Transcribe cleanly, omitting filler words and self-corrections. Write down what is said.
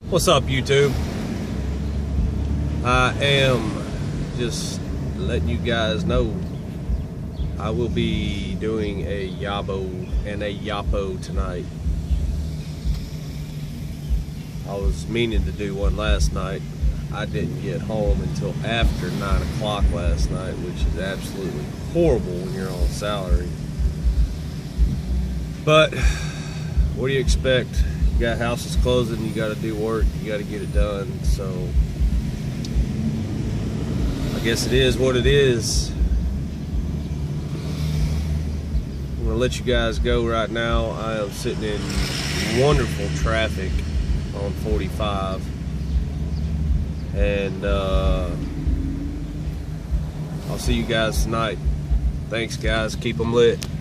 What's up, YouTube? I am just letting you guys know I will be doing a yabo and a yapo tonight. I was meaning to do one last night. I didn't get home until after 9 o'clock last night, which is absolutely horrible when you're on salary. But what do you expect? You got houses closing, you got to do work, you got to get it done. So I guess it is what it is. I'm gonna let you guys go right now. I am sitting in wonderful traffic on 45, and I'll see you guys tonight. Thanks, guys. Keep them lit.